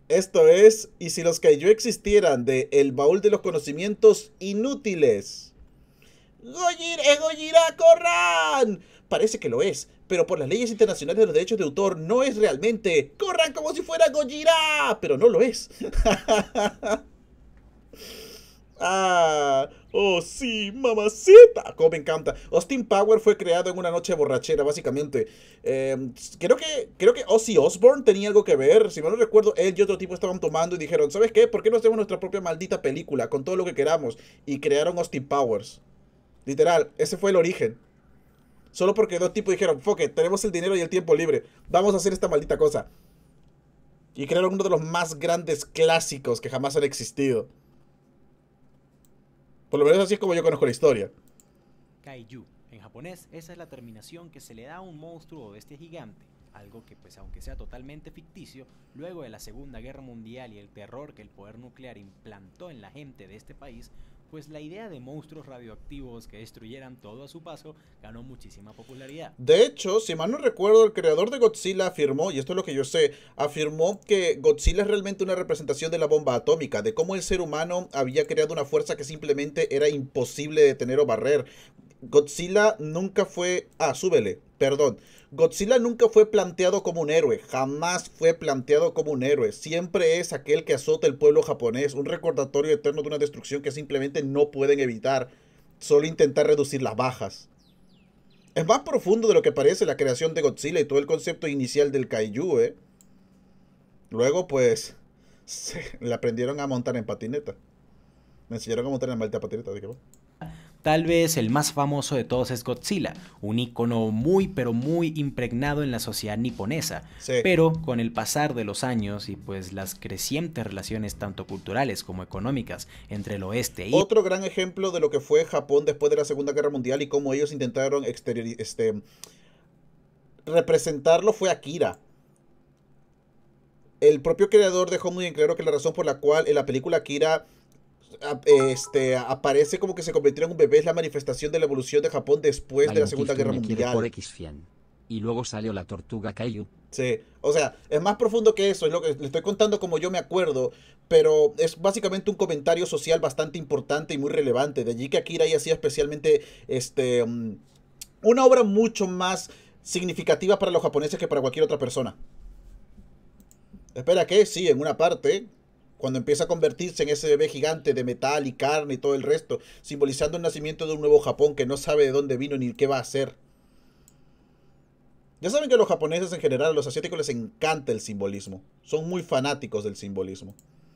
Esto es, y si los Kaiju existieran, de El Baúl de los Conocimientos Inútiles. Gojira Corran! Parece que lo es, pero por las leyes internacionales de los derechos de autor no es realmente. ¡Corran como si fuera Gojira! Pero no lo es. Oh sí, mamacita. Como me encanta. Austin Power fue creado en una noche de borrachera, básicamente. Creo que Ozzy Osbourne tenía algo que ver. Si mal no recuerdo, él y otro tipo estaban tomando y dijeron, ¿sabes qué? ¿Por qué no hacemos nuestra propia maldita película con todo lo que queramos? Y crearon Austin Powers. Literal, ese fue el origen. Solo porque dos tipos dijeron, fuck it, tenemos el dinero y el tiempo libre. Vamos a hacer esta maldita cosa. Y crearon uno de los más grandes clásicos que jamás han existido. Por lo menos así es como yo conozco la historia. Kaiju. En japonés, esa es la terminación que se le da a un monstruo o bestia gigante. Algo que, pues aunque sea totalmente ficticio, luego de la Segunda Guerra Mundial y el terror que el poder nuclear implantó en la gente de este país, pues la idea de monstruos radioactivos que destruyeran todo a su paso ganó muchísima popularidad. De hecho, si mal no recuerdo, el creador de Godzilla afirmó, y esto es lo que yo sé, afirmó que Godzilla es realmente una representación de la bomba atómica, de cómo el ser humano había creado una fuerza que simplemente era imposible de detener o barrer. Godzilla nunca fue... súbele, perdón. Godzilla nunca fue planteado como un héroe, jamás fue planteado como un héroe. Siempre es aquel que azota el pueblo japonés, un recordatorio eterno de una destrucción que simplemente no pueden evitar, solo intentar reducir las bajas. Es más profundo de lo que parece la creación de Godzilla y todo el concepto inicial del Kaiju, ¿eh? Luego, pues, le aprendieron a montar en patineta. Me enseñaron a montar en maldita patineta, así que bueno. Tal vez el más famoso de todos es Godzilla, un icono muy pero muy impregnado en la sociedad niponesa, Sí. pero con el pasar de los años y pues las crecientes relaciones tanto culturales como económicas entre el oeste y Otro gran ejemplo de lo que fue Japón después de la Segunda Guerra Mundial y cómo ellos intentaron representarlo fue Akira. El propio creador dejó muy en claro que la razón por la cual en la película Akira aparece como que se convirtió en un bebé es la manifestación de la evolución de Japón después de la Segunda Guerra Mundial. Y luego salió la tortuga Kaiju. Sí, o sea, es más profundo que eso, es lo que le estoy contando como yo me acuerdo, pero es básicamente un comentario social bastante importante y muy relevante. De allí que Akira haya sido especialmente una obra mucho más significativa para los japoneses que para cualquier otra persona. Espera que sí, en una parte, cuando empieza a convertirse en ese bebé gigante de metal y carne y todo el resto, simbolizando el nacimiento de un nuevo Japón que no sabe de dónde vino ni qué va a hacer. Ya saben que a los japoneses en general, a los asiáticos les encanta el simbolismo. Son muy fanáticos del simbolismo.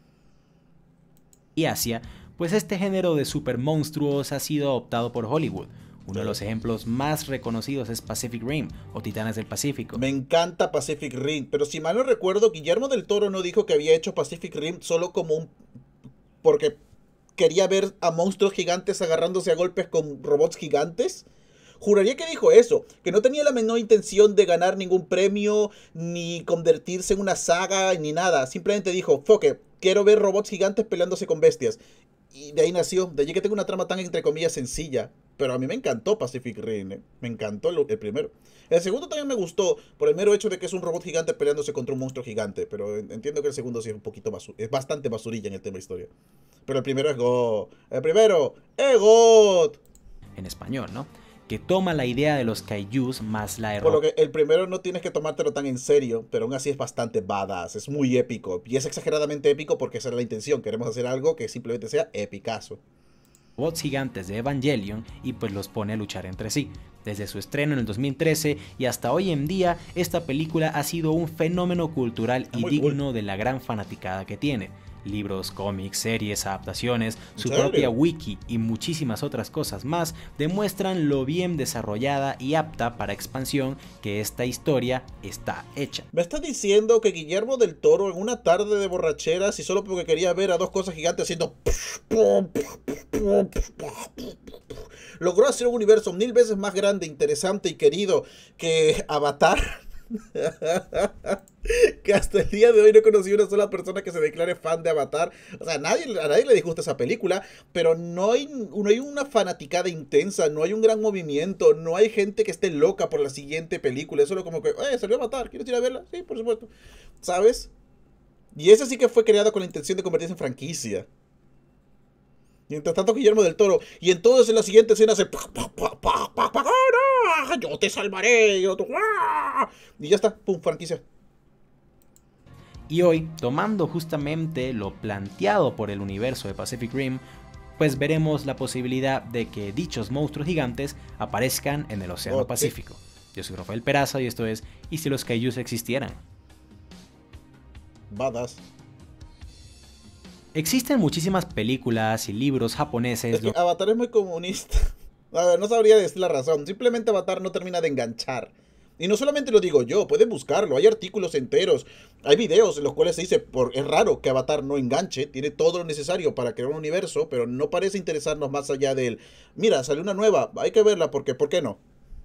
Asia, pues este género de supermonstruos ha sido adoptado por Hollywood. Uno de los ejemplos más reconocidos es Pacific Rim o Titanes del Pacífico. Me encanta Pacific Rim, pero si mal no recuerdo, Guillermo del Toro no dijo que había hecho Pacific Rim solo como un... porque quería ver a monstruos gigantes agarrándose a golpes con robots gigantes. Juraría que dijo eso, que no tenía la menor intención de ganar ningún premio, ni convertirse en una saga, ni nada. Simplemente dijo, fuck it, quiero ver robots gigantes peleándose con bestias. Y de ahí nació, de allí que tengo una trama tan entre comillas sencilla. Pero a mí me encantó Pacific Rim, ¿eh? Me encantó el primero. El segundo también me gustó, por el mero hecho de que es un robot gigante peleándose contra un monstruo gigante. Pero entiendo que el segundo sí es un poquito es bastante basurilla en el tema de historia. Pero el primero es God. El primero es God. En español, ¿no? Que toma la idea de los kaijus más la Por lo que el primero no tienes que tomártelo tan en serio, pero aún así es bastante badass, es muy épico. Y es exageradamente épico porque esa era la intención. Queremos hacer algo que simplemente sea epicazo. Robots gigantes de Evangelion y pues los pone a luchar entre sí. Desde su estreno en el 2013 y hasta hoy en día, esta película ha sido un fenómeno cultural y digno de la gran fanaticada que tiene. Libros, cómics, series, adaptaciones, su propia wiki y muchísimas otras cosas más demuestran lo bien desarrollada y apta para expansión que esta historia está hecha. ¿Me estás diciendo que Guillermo del Toro en una tarde de borracheras y solo porque quería ver a dos cosas gigantes haciendo logró hacer un universo 1000 veces más grande, interesante y querido que Avatar? Que hasta el día de hoy no he conocido una sola persona que se declare fan de Avatar. O sea, a nadie le disgusta esa película, pero no hay una fanaticada intensa, no hay un gran movimiento, no hay gente que esté loca por la siguiente película. Es solo como que, salió Avatar, ¿quieres ir a verla? Sí, por supuesto. ¿Sabes? Y ese sí que fue creado con la intención de convertirse en franquicia. Mientras tanto, Guillermo del Toro. Y entonces en la siguiente escena hace... ¡Oh, no! ¡Yo te salvaré! Y ya está. ¡Pum! Franquicia. Y hoy, tomando justamente lo planteado por el universo de Pacific Rim, pues veremos la posibilidad de que dichos monstruos gigantes aparezcan en el Océano Pacífico. Yo soy Rafael Peraza y esto es ¿Y si los Kaijus existieran? Badass. Existen muchísimas películas y libros japoneses. Es que Avatar es muy comunista. A ver, no sabría decir la razón. Simplemente Avatar no termina de enganchar. Y no solamente lo digo yo, pueden buscarlo. Hay artículos enteros. Hay videos en los cuales se dice, es raro que Avatar no enganche. Tiene todo lo necesario para crear un universo, pero no parece interesarnos más allá del... Mira, salió una nueva, hay que verla porque, ¿por qué no?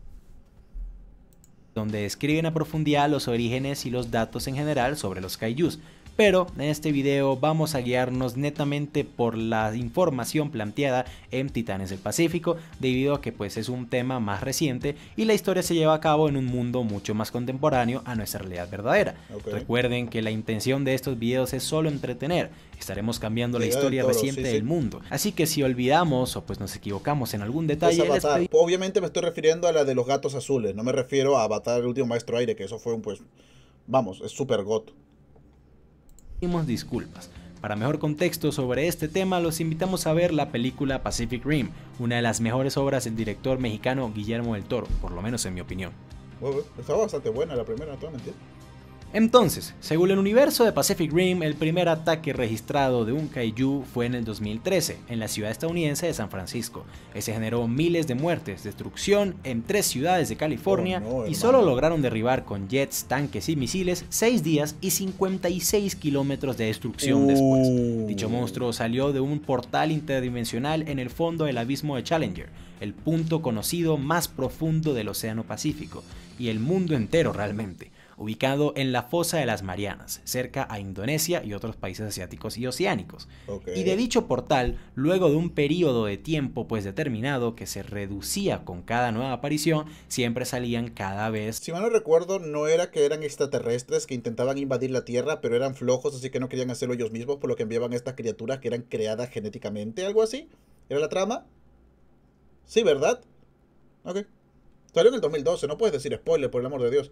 Donde describen a profundidad los orígenes y los datos en general sobre los kaijus. Pero en este video vamos a guiarnos netamente por la información planteada en Titanes del Pacífico, debido a que pues es un tema más reciente y la historia se lleva a cabo en un mundo mucho más contemporáneo a nuestra realidad verdadera. Recuerden que la intención de estos videos es solo entretener, estaremos cambiando la historia reciente del mundo, así que si olvidamos o pues nos equivocamos en algún detalle... Obviamente me estoy refiriendo a la de los gatos azules, no me refiero a Avatar el último maestro aire, que eso fue un pues... Vamos, es súper goto. Pedimos disculpas. Para mejor contexto sobre este tema, los invitamos a ver la película Pacific Rim, una de las mejores obras del director mexicano Guillermo del Toro, por lo menos en mi opinión. Estaba bastante buena la primera, no te voy a mentir. Entonces, según el universo de Pacific Rim, el primer ataque registrado de un kaiju fue en el 2013, en la ciudad estadounidense de San Francisco. Ese generó miles de muertes, destrucción en 3 ciudades de California y solo lograron derribar con jets, tanques y misiles 6 días y 56 kilómetros de destrucción después. Dicho monstruo salió de un portal interdimensional en el fondo del abismo de Challenger, el punto conocido más profundo del Océano Pacífico, y el mundo entero realmente, ubicado en la Fosa de las Marianas, cerca a Indonesia y otros países asiáticos y oceánicos. Y de dicho portal, luego de un periodo de tiempo pues determinado que se reducía con cada nueva aparición, siempre salían cada vez... Si mal no recuerdo, no era que eran extraterrestres que intentaban invadir la Tierra, pero eran flojos, así que no querían hacerlo ellos mismos, por lo que enviaban a estas criaturas que eran creadas genéticamente, algo así. ¿Era la trama? Sí, ¿verdad? Ok. Salió en el 2012, no puedes decir spoiler, por el amor de Dios.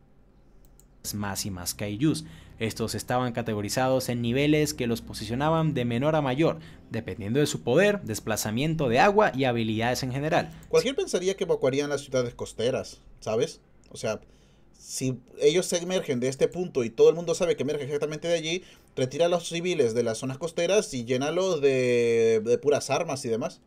Más y más kaijus. Estos estaban categorizados en niveles que los posicionaban de menor a mayor, dependiendo de su poder, desplazamiento de agua y habilidades en general. Cualquier pensaría que evacuarían las ciudades costeras, ¿sabes? O sea, si ellos se emergen de este punto y todo el mundo sabe que emerge exactamente de allí, retira a los civiles de las zonas costeras y llénalos de puras armas y demás.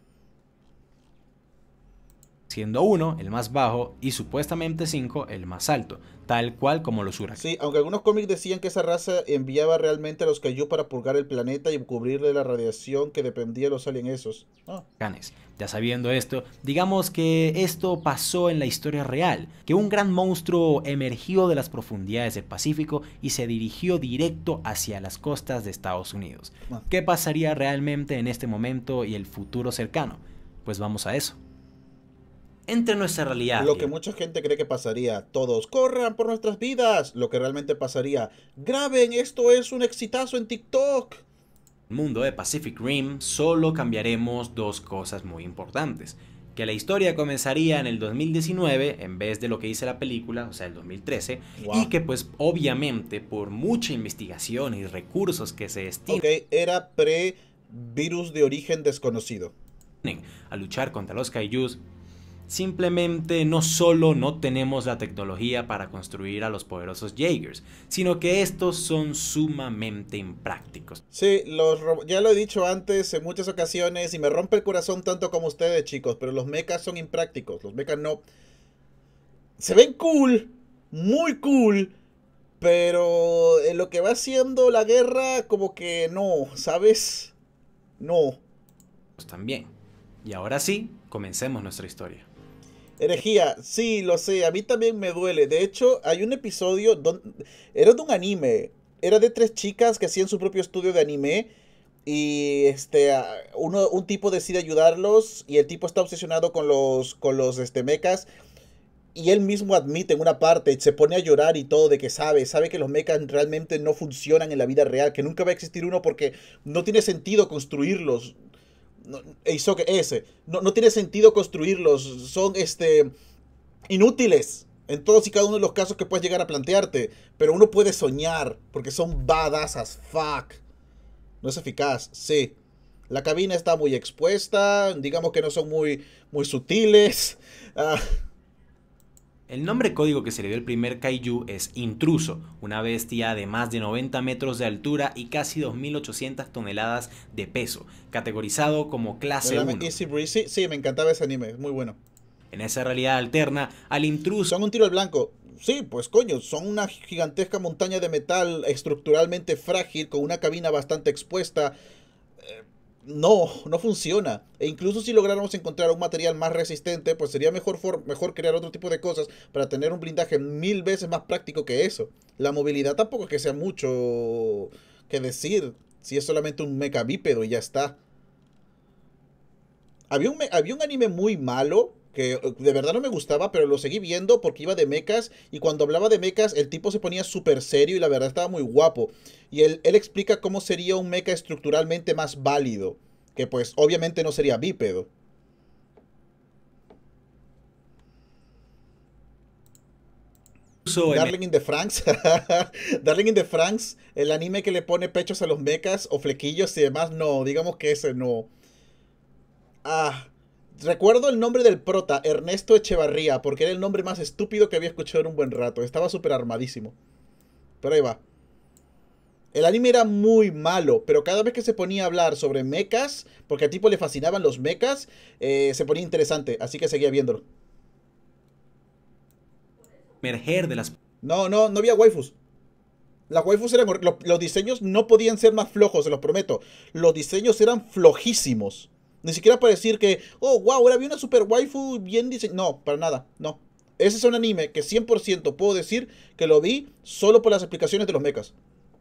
Siendo 1 el más bajo y supuestamente 5 el más alto, tal cual como los huracanes. Sí, aunque algunos cómics decían que esa raza enviaba realmente a los kaiju para purgar el planeta y cubrirle la radiación que dependía de los aliens esos. Ya sabiendo esto, digamos que esto pasó en la historia real, que un gran monstruo emergió de las profundidades del Pacífico y se dirigió directo hacia las costas de Estados Unidos. ¿Qué pasaría realmente en este momento y el futuro cercano? Pues vamos a eso. Entre nuestra realidad. Lo que mucha gente cree que pasaría, todos corran por nuestras vidas. Lo que realmente pasaría, graben, esto es un exitazo en TikTok. El mundo de Pacific Rim solo cambiaremos dos cosas muy importantes. Que la historia comenzaría en el 2019 en vez de lo que dice la película, o sea el 2013. Y que pues obviamente por mucha investigación y recursos que se destinan era pre-virus de origen desconocido a luchar contra los kaijus, simplemente no solo no tenemos la tecnología para construir a los poderosos Jaegers, sino que estos son sumamente imprácticos. Sí, ya lo he dicho antes en muchas ocasiones y me rompe el corazón tanto como ustedes, chicos, pero los mechas son imprácticos. Los mechas no... Se ven cool, muy cool, pero en lo que va siendo la guerra como que no, ¿sabes? No. También. Y ahora sí, comencemos nuestra historia. Herejía, sí, lo sé, a mí también me duele. De hecho, hay un episodio donde era de un anime. Era de 3 chicas que hacían su propio estudio de anime. Y un tipo decide ayudarlos. Y el tipo está obsesionado con los mechas. Y él mismo admite en una parte, se pone a llorar y todo, de que sabe que los mechas realmente no funcionan en la vida real, que nunca va a existir uno porque no tiene sentido construirlos. No, no tiene sentido construirlos, son inútiles en todos y cada uno de los casos que puedes llegar a plantearte, pero uno puede soñar porque son badass as fuck. No es eficaz, sí. La cabina está muy expuesta, digamos que no son muy sutiles. El nombre código que se le dio al primer kaiju es Intruso, una bestia de más de 90 metros de altura y casi 2.800 toneladas de peso, categorizado como clase 1. Easy Breezy, sí, me encantaba ese anime, es muy bueno. En esa realidad alterna, al intruso... Son un tiro al blanco. Sí, pues coño, son una gigantesca montaña de metal estructuralmente frágil con una cabina bastante expuesta. No funciona. E incluso si lográramos encontrar un material más resistente, pues sería mejor crear otro tipo de cosas para tener un blindaje 1000 veces más práctico que eso. La movilidad tampoco es que sea mucho que decir, si es solamente un mecha bípedo y ya está. Había un anime muy malo que de verdad no me gustaba, pero lo seguí viendo porque iba de mechas y cuando hablaba de mechas el tipo se ponía súper serio y la verdad estaba muy guapo. Y él explica cómo sería un mecha estructuralmente más válido, que pues obviamente no sería bípedo. Darling in the Franxx. Darling in the Franxx, el anime que le pone pechos a los mechas o flequillos y demás, no, digamos que ese no. Recuerdo el nombre del prota, Ernesto Echevarría, porque era el nombre más estúpido que había escuchado en un buen rato. Estaba súper armadísimo. Pero ahí va. El anime era muy malo, pero cada vez que se ponía a hablar sobre mechas, porque al tipo le fascinaban los mechas, se ponía interesante, así que seguía viéndolo. Emerger de las... No había waifus. Las waifus eran... Los diseños no podían ser más flojos, se los prometo. Los diseños eran flojísimos. Ni siquiera para decir que, oh, wow, ahora vi una super waifu bien diseñada. No, para nada, no. Ese es un anime que 100% puedo decir que lo vi solo por las explicaciones de los mechas.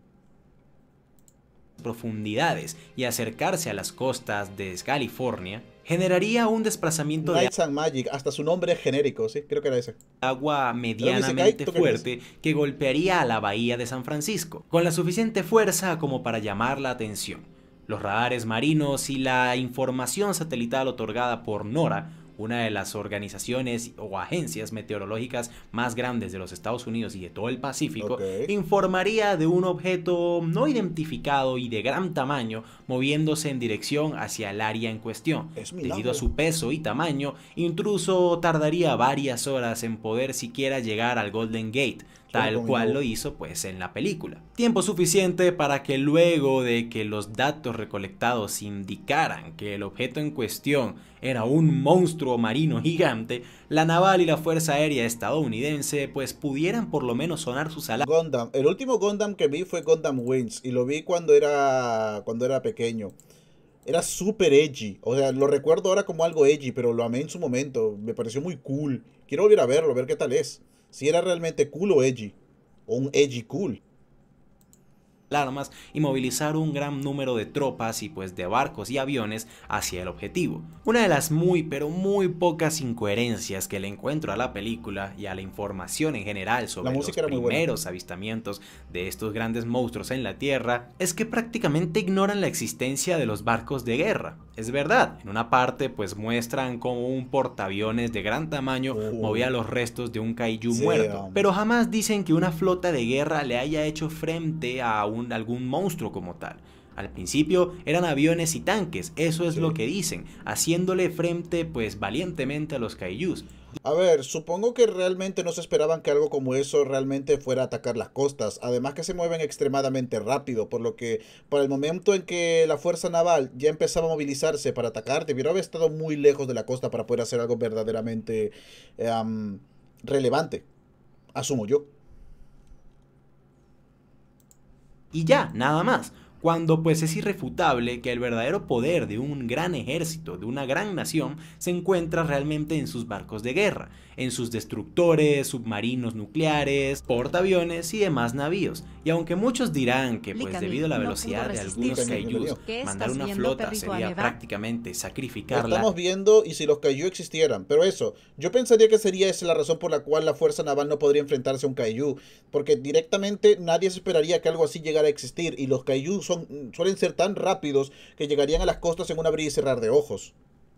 Profundidades y acercarse a las costas de California generaría un desplazamiento Lights and Magic, hasta su nombre es genérico, sí, creo que era ese. Agua medianamente fuerte que golpearía a la bahía de San Francisco, con la suficiente fuerza como para llamar la atención. Los radares marinos y la información satelital otorgada por NORAD, una de las organizaciones o agencias meteorológicas más grandes de los Estados Unidos y de todo el Pacífico, informaría de un objeto no identificado y de gran tamaño moviéndose en dirección hacia el área en cuestión. Debido a su peso y tamaño, Intruso tardaría varias horas en poder siquiera llegar al Golden Gate, tal cual lo hizo pues en la película. Tiempo suficiente para que luego de que los datos recolectados indicaran que el objeto en cuestión era un monstruo marino gigante, la naval y la fuerza aérea estadounidense pues pudieran por lo menos sonar sus alarmas. Gundam, el último Gundam que vi fue Gundam Wings y lo vi cuando era pequeño. Era súper edgy, o sea, lo recuerdo ahora como algo edgy, pero lo amé en su momento, me pareció muy cool. Quiero volver a verlo, ver qué tal es. Si era realmente cool o edgy. O un edgy cool. Armas y movilizar un gran número de tropas y pues de barcos y aviones hacia el objetivo. Una de las muy pero muy pocas incoherencias que le encuentro a la película y a la información en general sobre los primeros avistamientos de estos grandes monstruos en la Tierra es que prácticamente ignoran la existencia de los barcos de guerra. Es verdad, en una parte pues muestran como un portaaviones de gran tamaño movía los restos de un kaiju muerto, pero jamás dicen que una flota de guerra le haya hecho frente a algún monstruo como tal. Al principio eran aviones y tanques, eso es lo que dicen, haciéndole frente pues valientemente a los kaijus. A ver, supongo que realmente no se esperaban que algo como eso realmente fuera a atacar las costas, además que se mueven extremadamente rápido, por lo que para el momento en que la fuerza naval ya empezaba a movilizarse para atacar, debió haber estado muy lejos de la costa para poder hacer algo verdaderamente relevante, asumo yo. Y ya, nada más. cuando pues es irrefutable que el verdadero poder de un gran ejército, de una gran nación, se encuentra realmente en sus barcos de guerra, en sus destructores, submarinos nucleares, portaaviones y demás navíos. Y aunque muchos dirán que pues debido a la velocidad de algunos kaijus, mandar una flota sería prácticamente sacrificarla. Lo estamos viendo, y si los kaiju existieran, pero eso, yo pensaría que sería esa la razón por la cual la fuerza naval no podría enfrentarse a un kaiju, porque directamente nadie se esperaría que algo así llegara a existir, y los kaiju suelen ser tan rápidos que llegarían a las costas en un abrir y cerrar de ojos.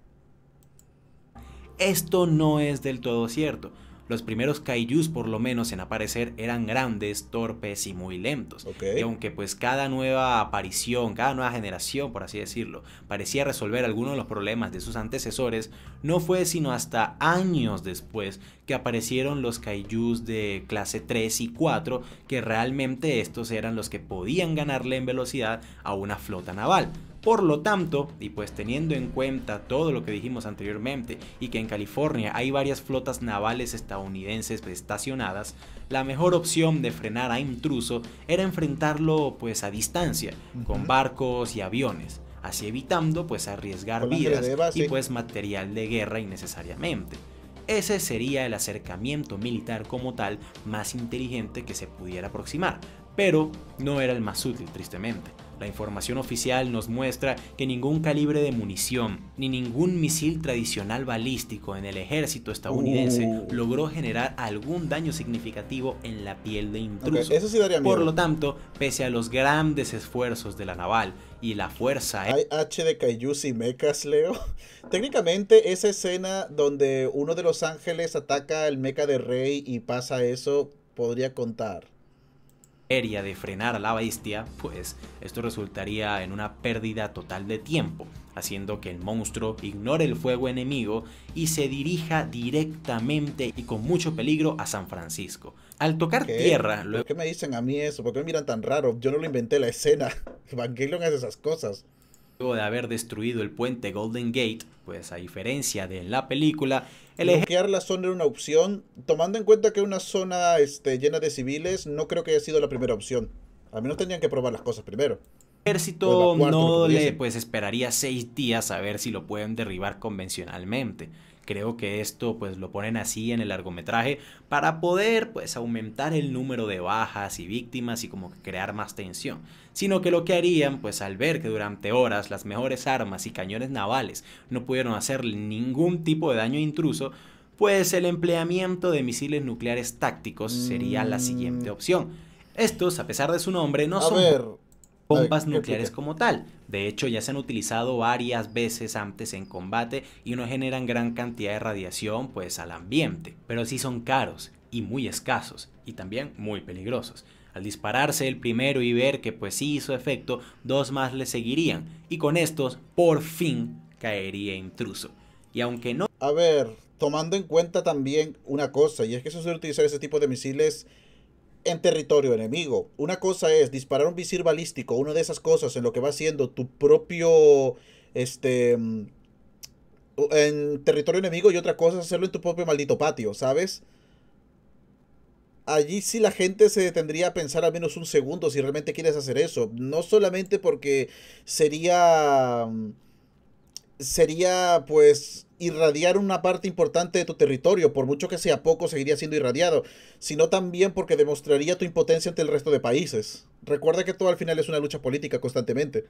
Esto no es del todo cierto. Los primeros kaijus, por lo menos en aparecer, eran grandes, torpes y muy lentos. Y aunque pues cada nueva aparición, cada nueva generación, por así decirlo, parecía resolver algunos de los problemas de sus antecesores, no fue sino hasta años después que aparecieron los kaijus de clase 3 y 4, que realmente estos eran los que podían ganarle en velocidad a una flota naval. Por lo tanto, y pues teniendo en cuenta todo lo que dijimos anteriormente y que en California hay varias flotas navales estadounidenses estacionadas, la mejor opción de frenar a Intruso era enfrentarlo pues a distancia, con barcos y aviones, así evitando pues arriesgar vidas y pues material de guerra innecesariamente. Ese sería el acercamiento militar como tal más inteligente que se pudiera aproximar, pero no era el más útil tristemente. La información oficial nos muestra que ningún calibre de munición ni ningún misil tradicional balístico en el ejército estadounidense logró generar algún daño significativo en la piel de Intruso. Eso sí daría miedo. Por lo tanto, pese a los grandes esfuerzos de la naval y la fuerza... ¿Hay H de kaijus y mechas, Leo? Técnicamente, esa escena donde uno de los ángeles ataca al mecha de Rey y pasa eso, podría contar. De frenar a la bestia, pues esto resultaría en una pérdida total de tiempo, haciendo que el monstruo ignore el fuego enemigo y se dirija directamente y con mucho peligro a San Francisco. Al tocar tierra... ¿Por qué me dicen a mí eso? ¿Por qué me miran tan raro? Yo no lo inventé la escena. Evangelion hace esas cosas. Luego de haber destruido el puente Golden Gate, pues a diferencia de la película, bloquear la zona era una opción. Tomando en cuenta que una zona llena de civiles, no creo que haya sido la primera opción. Al menos tenían que probar las cosas primero. El ejército no le esperaría 6 días a ver si lo pueden derribar convencionalmente. Creo que esto pues lo ponen así en el largometraje para poder pues aumentar el número de bajas y víctimas y como que crear más tensión. Sino que lo que harían pues al ver que durante horas las mejores armas y cañones navales no pudieron hacerle ningún tipo de daño a Intruso, pues el empleamiento de misiles nucleares tácticos sería la siguiente opción. Estos, a pesar de su nombre, no son bombas nucleares como tal. De hecho, ya se han utilizado varias veces antes en combate y no generan gran cantidad de radiación pues al ambiente, pero sí son caros y muy escasos y también muy peligrosos. Al dispararse el primero y ver que pues sí hizo efecto, 2 más le seguirían y con estos por fin caería Intruso. Y aunque no... A ver, tomando en cuenta también una cosa, y es que se suele utilizar ese tipo de misiles en territorio enemigo. Una cosa es disparar un misil balístico, una de esas cosas en lo que va siendo tu propio en territorio enemigo, y otra cosa es hacerlo en tu propio maldito patio, ¿sabes? Allí sí la gente se detendría a pensar al menos un segundo si realmente quieres hacer eso. No solamente porque sería pues irradiar una parte importante de tu territorio, por mucho que sea poco seguiría siendo irradiado, sino también porque demostraría tu impotencia ante el resto de países. Recuerda que todo al final es una lucha política constantemente.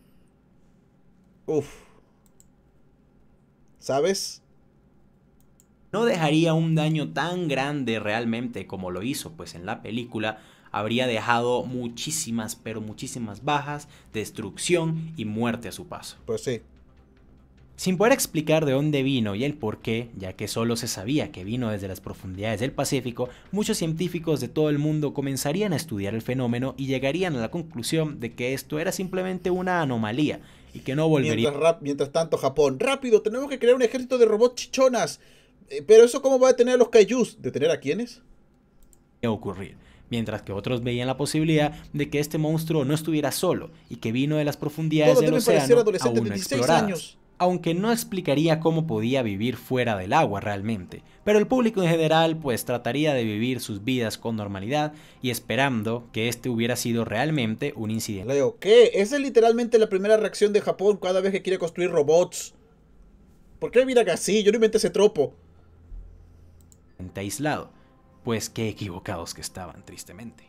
¿Sabes? No dejaría un daño tan grande realmente como lo hizo pues en la película. Habría dejado muchísimas, pero muchísimas bajas, destrucción y muerte a su paso. Pues sí. Sin poder explicar de dónde vino y el por qué, ya que solo se sabía que vino desde las profundidades del Pacífico, muchos científicos de todo el mundo comenzarían a estudiar el fenómeno y llegarían a la conclusión de que esto era simplemente una anomalía y que no volvería... Mientras tanto, Japón, rápido, tenemos que crear un ejército de robots chichonas. Pero eso, ¿cómo va a detener a los kaijus? ¿Detener a quiénes? A ocurrir. Mientras que otros veían la posibilidad de que este monstruo no estuviera solo y que vino de las profundidades del océano aún no exploradas. aunque no explicaría cómo podía vivir fuera del agua realmente, pero el público en general pues trataría de vivir sus vidas con normalidad y esperando que este hubiera sido realmente un incidente. Leo, ¿qué? Esa es literalmente la primera reacción de Japón cada vez que quiere construir robots. ¿Por qué mira que así? Yo no inventé ese tropo. Aislado, pues qué equivocados que estaban, tristemente.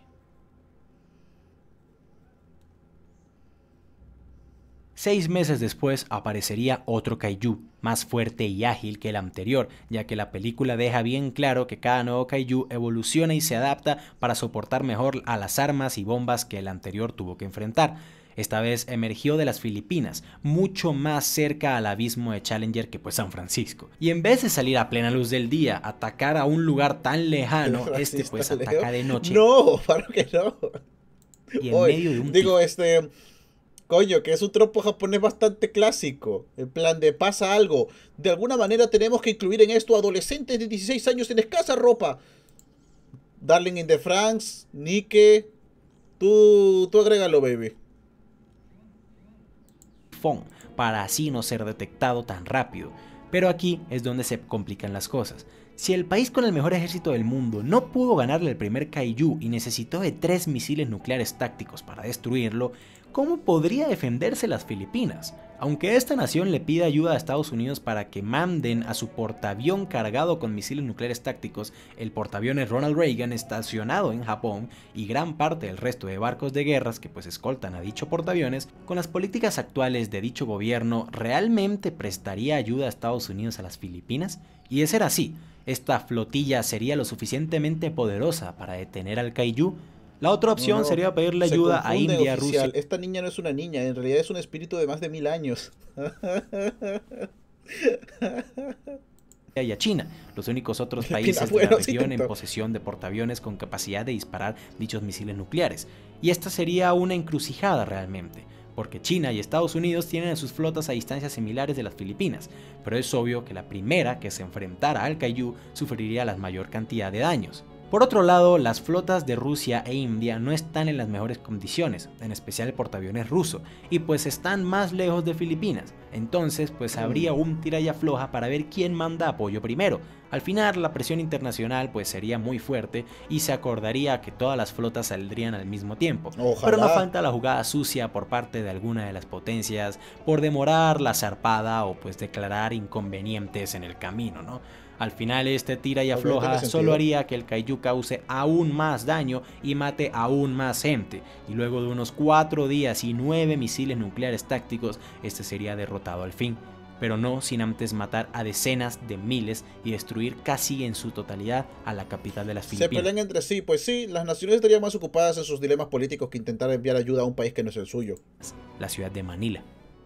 6 meses después aparecería otro kaiju, más fuerte y ágil que el anterior, ya que la película deja bien claro que cada nuevo kaiju evoluciona y se adapta para soportar mejor a las armas y bombas que el anterior tuvo que enfrentar. Esta vez emergió de las Filipinas, mucho más cerca al abismo de Challenger que pues San Francisco. Y en vez de salir a plena luz del día, atacar a un lugar tan lejano, este pues ataca de noche. No, claro que no. Y en medio de un coño, que es un tropo japonés bastante clásico. En plan de pasa algo. De alguna manera tenemos que incluir en esto adolescentes de 16 años en escasa ropa. Darling in the Franxx, Nike. Tú agrégalo, baby. Para así no ser detectado tan rápido. Pero aquí es donde se complican las cosas. Si el país con el mejor ejército del mundo no pudo ganarle el primer kaiju y necesitó de 3 misiles nucleares tácticos para destruirlo, ¿cómo podría defenderse las Filipinas? Aunque esta nación le pide ayuda a Estados Unidos para que manden a su portaavión cargado con misiles nucleares tácticos, el portaaviones Ronald Reagan estacionado en Japón y gran parte del resto de barcos de guerras que pues escoltan a dicho portaaviones, con las políticas actuales de dicho gobierno, ¿realmente prestaría ayuda a Estados Unidos a las Filipinas? Y de ser así, ¿esta flotilla sería lo suficientemente poderosa para detener al kaiju? La otra opción sería pedirle ayuda a India, Rusia. Esta niña no es una niña, en realidad es un espíritu de más de 1000 años. Y a China, los únicos otros países de la región en posesión de portaaviones con capacidad de disparar dichos misiles nucleares. Y esta sería una encrucijada realmente, porque China y Estados Unidos tienen sus flotas a distancias similares de las Filipinas, pero es obvio que la primera que se enfrentara al kaiju sufriría la mayor cantidad de daños. Por otro lado, las flotas de Rusia e India no están en las mejores condiciones, en especial el portaaviones ruso, y pues están más lejos de Filipinas, entonces pues habría un tira y afloja para ver quién manda apoyo primero. Al final la presión internacional pues sería muy fuerte y se acordaría que todas las flotas saldrían al mismo tiempo. Ojalá. Pero no falta la jugada sucia por parte de alguna de las potencias por demorar la zarpada o pues declarar inconvenientes en el camino, ¿no? Al final este tira y afloja solo haría que el kaiju cause aún más daño y mate aún más gente, y luego de unos 4 días y 9 misiles nucleares tácticos, este sería derrotado al fin, pero no sin antes matar a decenas de miles y destruir casi en su totalidad a la capital de las Filipinas. Se pelean entre sí, pues sí, las naciones estarían más ocupadas en sus dilemas políticos que intentar enviar ayuda a un país que no es el suyo. La ciudad de Manila.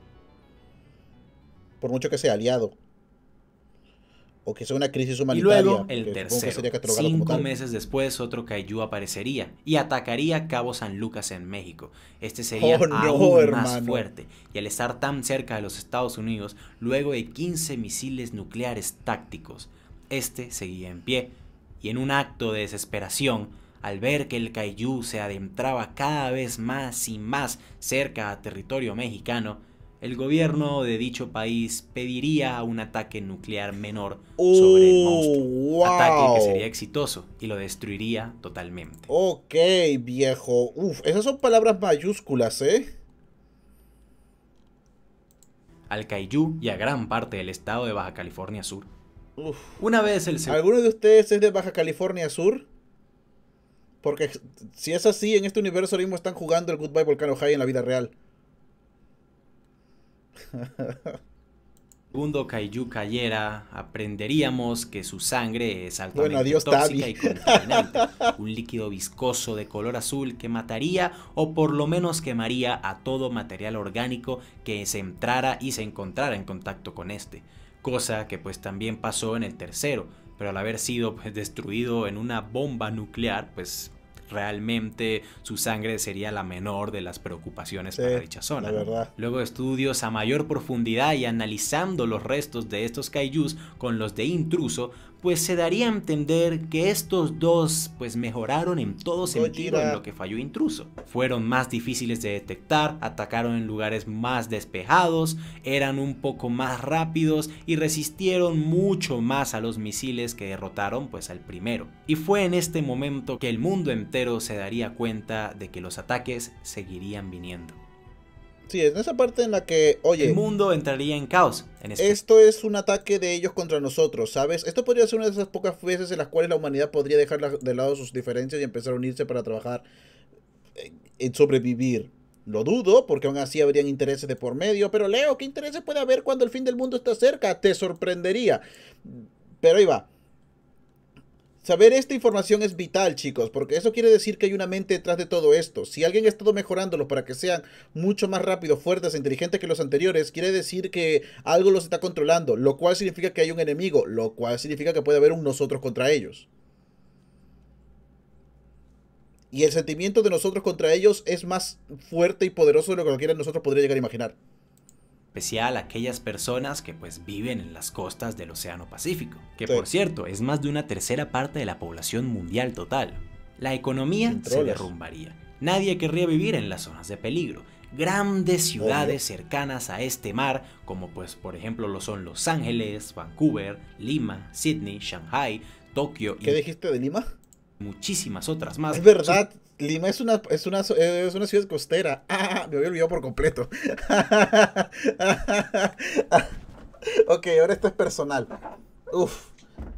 Por mucho que sea aliado. O que sea una crisis humanitaria. Y luego el tercero, 5 meses después otro kaiju aparecería y atacaría Cabo San Lucas en México. Este sería aún más fuerte, y al estar tan cerca de los Estados Unidos, luego de 15 misiles nucleares tácticos, este seguía en pie, y en un acto de desesperación, al ver que el kaiju se adentraba cada vez más y más cerca a territorio mexicano, el gobierno de dicho país pediría un ataque nuclear menor sobre el monstruo. Wow. Ataque que sería exitoso y lo destruiría totalmente. Ok, viejo. Uf, esas son palabras mayúsculas, ¿eh? Al kaiju y a gran parte del estado de Baja California Sur. Uf. Una vez ¿Alguno de ustedes es de Baja California Sur? Porque si es así, en este universo ahora mismo están jugando el Goodbye Volcano High en la vida real. Segundo kaiju cayera, aprenderíamos que su sangre es altamente tóxica y contaminante, un líquido viscoso de color azul que mataría o por lo menos quemaría a todo material orgánico que se entrara y se encontrara en contacto con este, cosa que pues también pasó en el tercero, pero al haber sido pues destruido en una bomba nuclear, pues realmente su sangre sería la menor de las preocupaciones para dicha zona. La verdad. Luego de estudios a mayor profundidad y analizando los restos de estos kaijus con los de Intruso, pues se daría a entender que estos dos pues mejoraron en todo sentido en lo que falló Intruso. Fueron más difíciles de detectar, atacaron en lugares más despejados, eran un poco más rápidos y resistieron mucho más a los misiles que derrotaron pues al primero. Y fue en este momento que el mundo entero se daría cuenta de que los ataques seguirían viniendo. Sí, es en esa parte en la que, oye, el mundo entraría en caos. Esto es un ataque de ellos contra nosotros, ¿sabes? Esto podría ser una de esas pocas veces en las cuales la humanidad podría dejar de lado sus diferencias y empezar a unirse para trabajar en sobrevivir. Lo dudo, porque aún así habrían intereses de por medio. Pero Leo, ¿qué intereses puede haber cuando el fin del mundo está cerca? Te sorprendería. Pero ahí va. Saber esta información es vital, chicos, porque eso quiere decir que hay una mente detrás de todo esto. Si alguien ha estado mejorándolos para que sean mucho más rápidos, fuertes e inteligentes que los anteriores, quiere decir que algo los está controlando, lo cual significa que hay un enemigo, lo cual significa que puede haber un nosotros contra ellos. Y el sentimiento de nosotros contra ellos es más fuerte y poderoso de lo que cualquiera de nosotros podría llegar a imaginar. Especial aquellas personas que pues viven en las costas del Océano Pacífico, que por cierto es más de una tercera parte de la población mundial total. La economía se derrumbaría, nadie querría vivir en las zonas de peligro. Grandes ciudades cercanas a este mar, como pues por ejemplo lo son Los Ángeles, Vancouver, Lima, Sydney, Shanghai, Tokio. ¿Qué dijiste de Lima? Muchísimas otras más. Es verdad. Lima es una ciudad costera. Me había olvidado por completo. Ok, ahora esto es personal. Uf.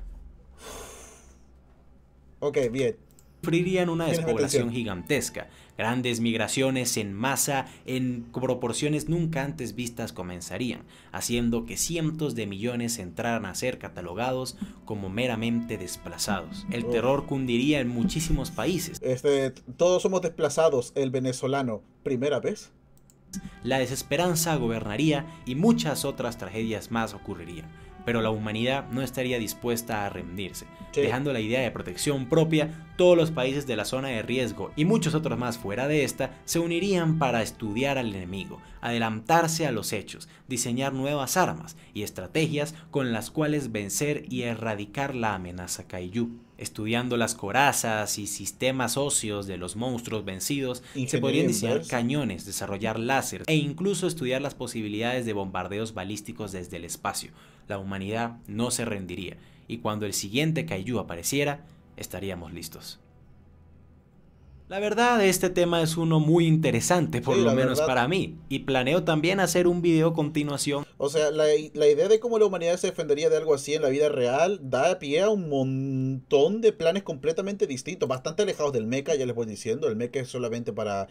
Ok, bien. Sufrirían una despoblación gigantesca. Grandes migraciones en masa en proporciones nunca antes vistas comenzarían, haciendo que cientos de millones entraran a ser catalogados como meramente desplazados. El terror cundiría en muchísimos países. Todos somos desplazados, el venezolano. ¿Primera vez? La desesperanza gobernaría y muchas otras tragedias más ocurrirían. Pero la humanidad no estaría dispuesta a rendirse, dejando la idea de protección propia. Todos los países de la zona de riesgo y muchos otros más fuera de esta se unirían para estudiar al enemigo, adelantarse a los hechos, diseñar nuevas armas y estrategias con las cuales vencer y erradicar la amenaza kaiju. Estudiando las corazas y sistemas óseos de los monstruos vencidos, se podrían diseñar cañones, desarrollar láser e incluso estudiar las posibilidades de bombardeos balísticos desde el espacio. La humanidad no se rendiría, y cuando el siguiente kaiju apareciera, estaríamos listos. La verdad, este tema es uno muy interesante, por lo menos para mí, y planeo también hacer un video a continuación. O sea, la idea de cómo la humanidad se defendería de algo así en la vida real da pie a un montón de planes completamente distintos, bastante alejados del mecha, ya les voy diciendo. El mecha es solamente para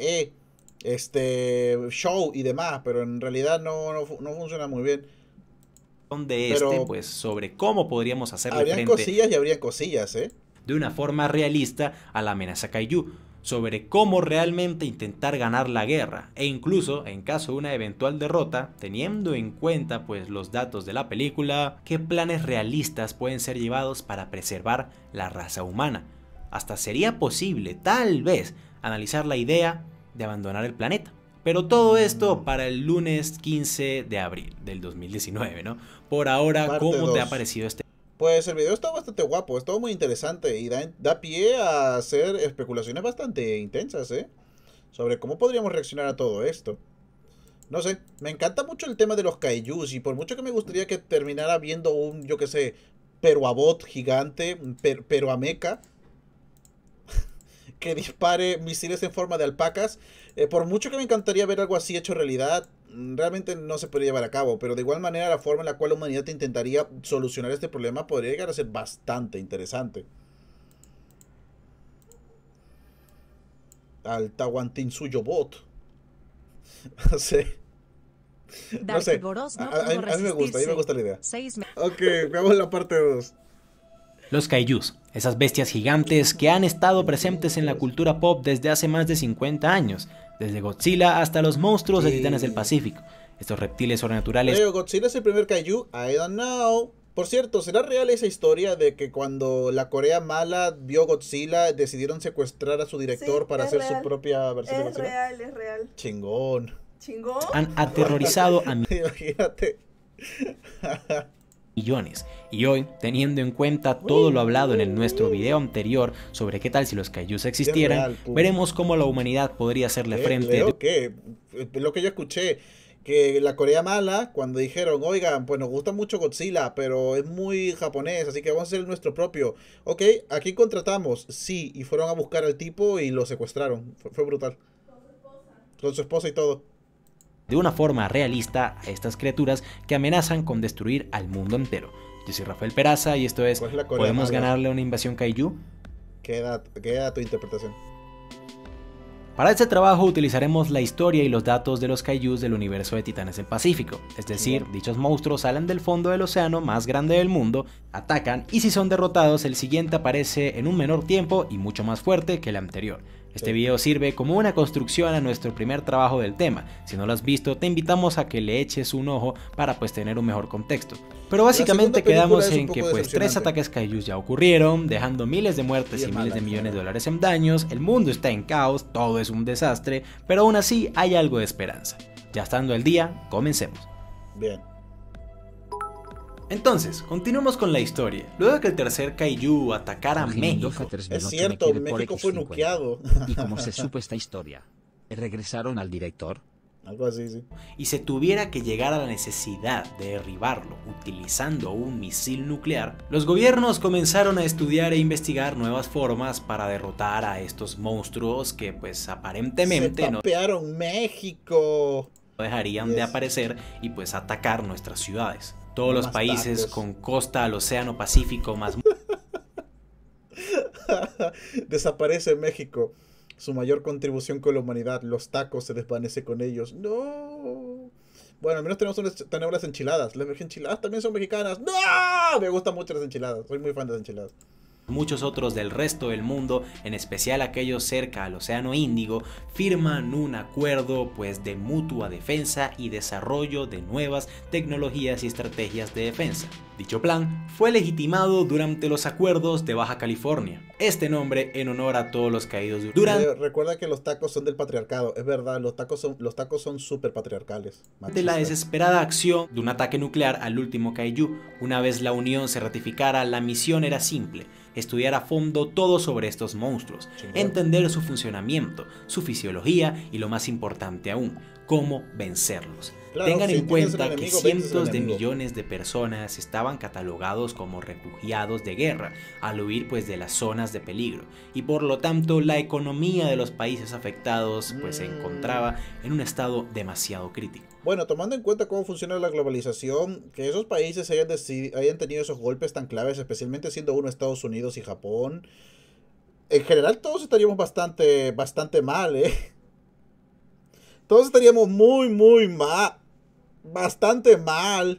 show y demás, pero en realidad no funciona muy bien. Pues sobre cómo podríamos hacerle frente. Habrían cosillas y habrían cosillas, de una forma realista a la amenaza kaiju, sobre cómo realmente intentar ganar la guerra e incluso en caso de una eventual derrota, teniendo en cuenta pues los datos de la película, qué planes realistas pueden ser llevados para preservar la raza humana. Hasta sería posible, tal vez, analizar la idea de abandonar el planeta. Pero todo esto para el lunes 15 de abril del 2019, ¿no? Por ahora, ¿cómo te ha parecido este? Pues el video está bastante guapo, está muy interesante y da pie a hacer especulaciones bastante intensas, sobre cómo podríamos reaccionar a todo esto. No sé, me encanta mucho el tema de los kaijus y por mucho que me gustaría que terminara viendo un, yo qué sé, Peruabot gigante, Peruameca, que dispare misiles en forma de alpacas, por mucho que me encantaría ver algo así hecho realidad, realmente no se podría llevar a cabo, pero de igual manera la forma en la cual la humanidad intentaría solucionar este problema podría llegar a ser bastante interesante. Al Tawantinsuyo Bot. No sé. No sé. A mí me gusta la idea. Ok, veamos la parte 2. Los kaijus, esas bestias gigantes que han estado presentes en la cultura pop desde hace más de 50 años, desde Godzilla hasta los monstruos de Titanes del Pacífico. Estos reptiles sobrenaturales... Pero Godzilla es el primer kaiju, I don't know. Por cierto, ¿será real esa historia de que cuando la Corea mala vio Godzilla decidieron secuestrar a su director Sí, para es hacer real. su propia versión de Es Godzilla? real, es real. Chingón. ¿Chingón? Han aterrorizado a Imagínate. millones. Y hoy, teniendo en cuenta todo lo hablado en nuestro video anterior sobre qué tal si los kaijus existieran, real, pum. veremos cómo la humanidad podría hacerle frente Leo, ¿qué? Lo que yo escuché, que la Corea mala, cuando dijeron, oigan, pues nos gusta mucho Godzilla, pero es muy japonés, así que vamos a hacer nuestro propio. Ok, aquí contratamos, sí, y fueron a buscar al tipo y lo secuestraron. Fue brutal. Con su esposa y todo. de una forma realista a estas criaturas que amenazan con destruir al mundo entero. Yo soy Rafael Peraza y esto es Pues la Corea ¿podemos mala. ganarle a una invasión kaiju? Queda tu interpretación. Para este trabajo utilizaremos la historia y los datos de los kaijus del universo de Titanes del Pacífico, es decir, dichos monstruos salen del fondo del océano más grande del mundo, atacan y si son derrotados el siguiente aparece en un menor tiempo y mucho más fuerte que el anterior. Este video sirve como una construcción a nuestro primer trabajo del tema. Si no lo has visto, te invitamos a que le eches un ojo para pues tener un mejor contexto. Pero básicamente quedamos en que pues 3 ataques kaijus ya ocurrieron, dejando miles de muertes y miles de millones de dólares en daños, el mundo está en caos, todo es un desastre, pero aún así hay algo de esperanza. Ya estando el día, comencemos. Bien. Entonces, continuemos con la historia. Luego de que el tercer kaiju atacara a México, Es cierto, México fue nuqueado. Y como se supo esta historia, regresaron al director. Algo así, sí. y se tuviera que llegar a la necesidad de derribarlo utilizando un misil nuclear, los gobiernos comenzaron a estudiar e investigar nuevas formas para derrotar a estos monstruos que pues aparentemente no papearon México. dejarían de aparecer y pues atacar nuestras ciudades. Todos los países tacos. con costa al océano Pacífico más Desaparece México. Su mayor contribución con la humanidad. Los tacos se desvanece con ellos. No. Bueno, al menos tenemos las enchiladas. Las enchiladas también son mexicanas. ¡No! Me gustan mucho las enchiladas. Soy muy fan de las enchiladas. muchos otros del resto del mundo, en especial aquellos cerca al Océano Índico, firman un acuerdo pues de mutua defensa y desarrollo de nuevas tecnologías y estrategias de defensa. Dicho plan fue legitimado durante los acuerdos de Baja California, este nombre en honor a todos los caídos durante Recuerda que los tacos son del patriarcado, es verdad, los tacos son súper patriarcales. de la desesperada acción de un ataque nuclear al último kaiju. Una vez la unión se ratificara, la misión era simple: estudiar a fondo todo sobre estos monstruos, entender su funcionamiento, su fisiología y lo más importante aún, cómo vencerlos. Claro, Tengan si en entiendes cuenta el que enemigo, vences al cientos de enemigo. millones de personas estaban catalogados como refugiados de guerra al huir pues de las zonas de peligro, y por lo tanto la economía de los países afectados pues se encontraba en un estado demasiado crítico. Bueno, tomando en cuenta cómo funciona la globalización, que esos países hayan tenido esos golpes tan claves, especialmente siendo uno Estados Unidos y Japón, en general todos estaríamos bastante mal, ¿eh? Todos estaríamos muy mal. Bastante mal.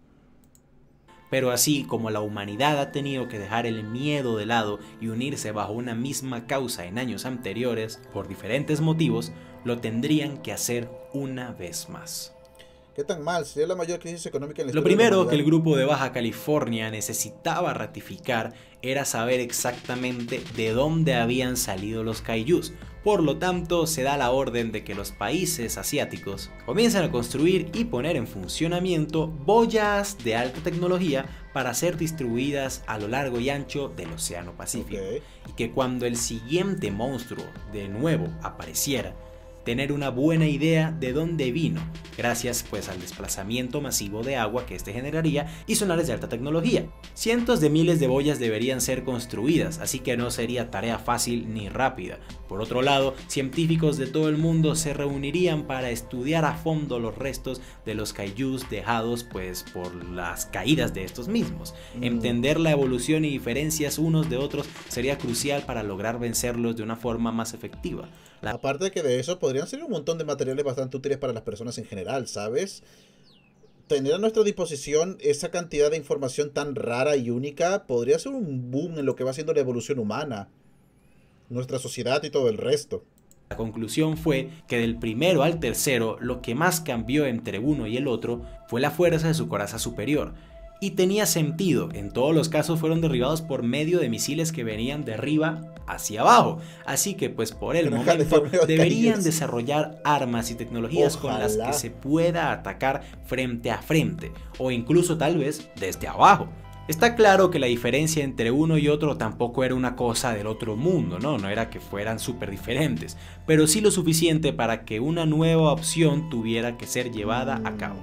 Pero así como la humanidad ha tenido que dejar el miedo de lado y unirse bajo una misma causa en años anteriores, por diferentes motivos, lo tendrían que hacer una vez más. ¿Qué tan mal? Sería la mayor crisis económica en la Lo historia de la primero que el humanidad. grupo de Baja California necesitaba ratificar era saber exactamente de dónde habían salido los kaijus. Por lo tanto, se da la orden de que los países asiáticos comiencen a construir y poner en funcionamiento boyas de alta tecnología para ser distribuidas a lo largo y ancho del Océano Pacífico. Ok. Y que cuando el siguiente monstruo de nuevo apareciera, tener una buena idea de dónde vino, gracias pues al desplazamiento masivo de agua que este generaría y sonares de alta tecnología. Cientos de miles de boyas deberían ser construidas, así que no sería tarea fácil ni rápida. Por otro lado, científicos de todo el mundo se reunirían para estudiar a fondo los restos de los kaijus dejados pues por las caídas de estos mismos. Entender la evolución y diferencias unos de otros sería crucial para lograr vencerlos de una forma más efectiva. Aparte de que de eso podrían ser un montón de materiales bastante útiles para las personas en general, ¿sabes? Tener a nuestra disposición esa cantidad de información tan rara y única podría ser un boom en lo que va siendo la evolución humana, nuestra sociedad y todo el resto. La conclusión fue que del primero al tercero lo que más cambió entre uno y el otro fue la fuerza de su coraza superior. Y tenía sentido, en todos los casos fueron derribados por medio de misiles que venían de arriba hacia abajo, así que pues por el momento deberían desarrollar armas y tecnologías con las que se pueda atacar frente a frente, o incluso tal vez desde abajo. Está claro que la diferencia entre uno y otro tampoco era una cosa del otro mundo, no era que fueran súper diferentes, pero sí lo suficiente para que una nueva opción tuviera que ser llevada a cabo.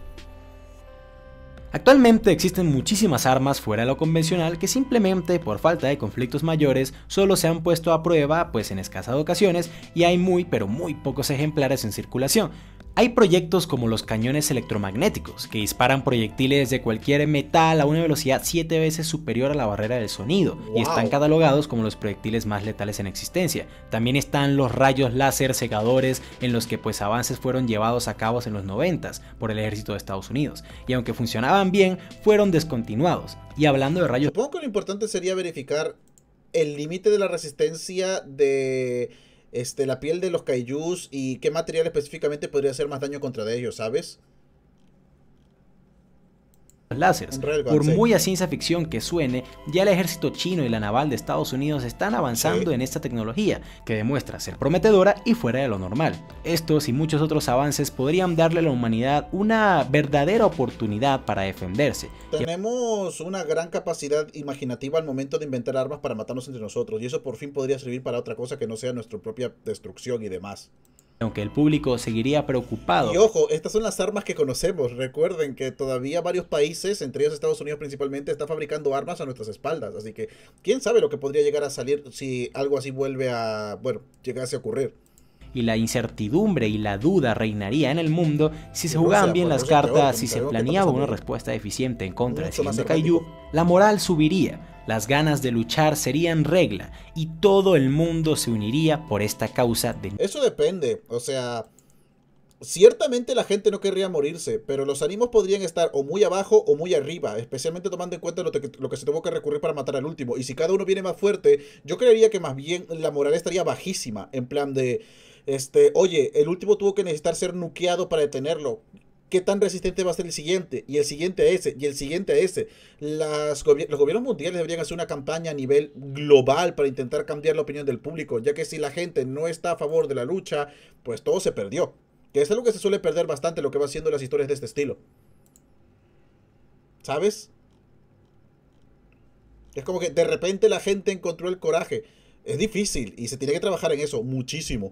Actualmente existen muchísimas armas fuera de lo convencional que simplemente por falta de conflictos mayores solo se han puesto a prueba pues en escasas ocasiones y hay muy pero muy pocos ejemplares en circulación. Hay proyectos como los cañones electromagnéticos, que disparan proyectiles de cualquier metal a una velocidad 7 veces superior a la barrera del sonido, y están catalogados como los proyectiles más letales en existencia. También están los rayos láser cegadores, en los que pues avances fueron llevados a cabo en los 90s por el ejército de Estados Unidos, y aunque funcionaban bien, fueron descontinuados. Y hablando de rayos... Supongo que lo importante sería verificar el límite de la resistencia de... la piel de los kaijus y qué material específicamente podría hacer más daño contra ellos, ¿sabes? Láseres. Por muy a ciencia ficción que suene, ya el ejército chino y la naval de Estados Unidos están avanzando en esta tecnología, que demuestra ser prometedora y fuera de lo normal. Estos y muchos otros avances podrían darle a la humanidad una verdadera oportunidad para defenderse. Tenemos una gran capacidad imaginativa al momento de inventar armas para matarnos entre nosotros, y eso por fin podría servir para otra cosa que no sea nuestra propia destrucción y demás. Aunque el público seguiría preocupado. Y ojo, estas son las armas que conocemos. Recuerden que todavía varios países, entre ellos Estados Unidos principalmente, están fabricando armas a nuestras espaldas. Así que, quién sabe lo que podría llegar a salir si algo así vuelve a, llegase a ocurrir. Y la incertidumbre y la duda reinaría en el mundo si se jugaban bien las cartas, si se planeaba una respuesta eficiente en contra del siguiente kaiju, la moral subiría. Las ganas de luchar serían regla y todo el mundo se uniría por esta causa de... Eso depende, o sea, ciertamente la gente no querría morirse, pero los ánimos podrían estar o muy abajo o muy arriba, especialmente tomando en cuenta lo que se tuvo que recurrir para matar al último. Y si cada uno viene más fuerte, yo creería que más bien la moral estaría bajísima, en plan de, oye, el último tuvo que necesitar ser nukeado para detenerlo. ¿Qué tan resistente va a ser el siguiente? Y el siguiente a ese, y el siguiente a ese. Los gobiernos mundiales deberían hacer una campaña a nivel global para intentar cambiar la opinión del público, ya que si la gente no está a favor de la lucha, pues todo se perdió. Que es algo que se suele perder bastante lo que va haciendo las historias de este estilo. ¿Sabes? Es como que de repente la gente encontró el coraje. Es difícil y se tiene que trabajar en eso muchísimo.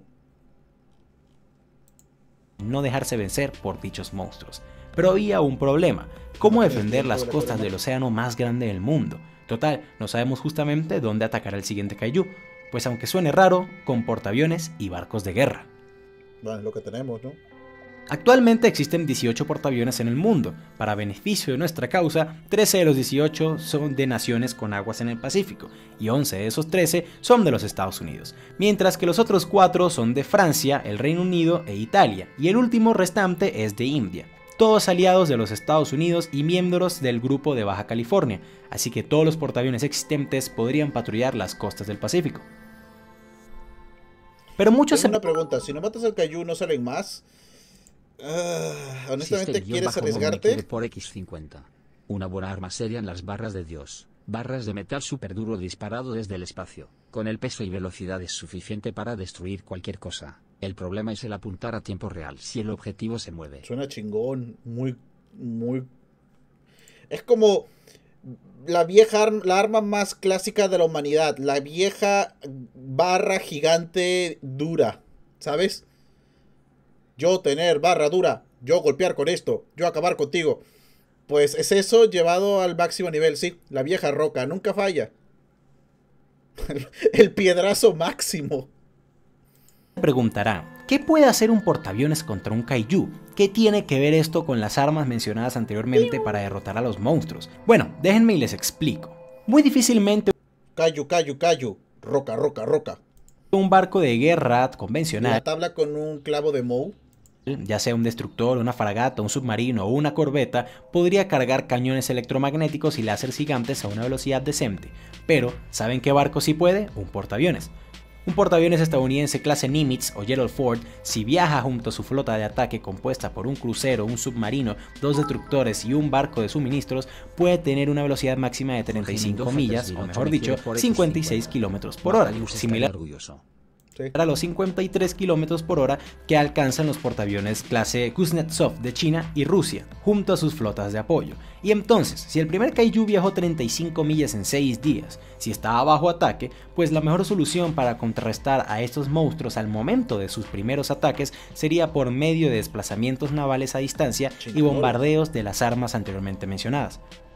No dejarse vencer por dichos monstruos. Pero había un problema: ¿cómo defender las costas del océano más grande del mundo? Total, no sabemos justamente dónde atacar el siguiente kaiju, pues aunque suene raro, con portaaviones y barcos de guerra. Bueno, es lo que tenemos, ¿no? Actualmente existen 18 portaaviones en el mundo. Para beneficio de nuestra causa, 13 de los 18 son de naciones con aguas en el Pacífico, y 11 de esos 13 son de los Estados Unidos, mientras que los otros 4 son de Francia, el Reino Unido e Italia, y el último restante es de India. Todos aliados de los Estados Unidos y miembros del grupo de Baja California, así que todos los portaaviones existentes podrían patrullar las costas del Pacífico. Pero muchos Tengo una pregunta: si no matas al kaiju, ¿no salen más? Honestamente, ¿quieres arriesgarte? Por X50. Una buena arma serían las barras de Dios. Barras de metal súper duro disparado desde el espacio, con el peso y velocidad es suficiente para destruir cualquier cosa. El problema es el apuntar a tiempo real si el objetivo se mueve. Suena chingón, muy... Es como la arma más clásica de la humanidad, la vieja barra gigante dura, ¿sabes? Yo tener barra dura, yo golpear con esto, yo acabar contigo. Pues es eso llevado al máximo nivel, sí. La vieja roca, nunca falla. El piedrazo máximo. Preguntarán, ¿qué puede hacer un portaaviones contra un kaiju? ¿Qué tiene que ver esto con las armas mencionadas anteriormente para derrotar a los monstruos? Bueno, déjenme y les explico. Muy difícilmente... Kaiju, roca. Un barco de guerra convencional... La tabla con un clavo de Moe, ya sea un destructor, una fragata, un submarino o una corbeta, podría cargar cañones electromagnéticos y láseres gigantes a una velocidad decente. Pero, ¿saben qué barco sí puede? Un portaaviones. Un portaaviones estadounidense clase Nimitz o Gerald Ford, si viaja junto a su flota de ataque compuesta por un crucero, un submarino, 2 destructores y un barco de suministros, puede tener una velocidad máxima de 35 millas, o mejor dicho, 56 km por hora, similar a los 53 km por hora que alcanzan los portaaviones clase Kuznetsov de China y Rusia, junto a sus flotas de apoyo. Y entonces, si el primer Kaiju viajó 35 millas en 6 días, si estaba bajo ataque, pues la mejor solución para contrarrestar a estos monstruos al momento de sus primeros ataques sería por medio de desplazamientos navales a distancia y bombardeos de las armas anteriormente mencionadas.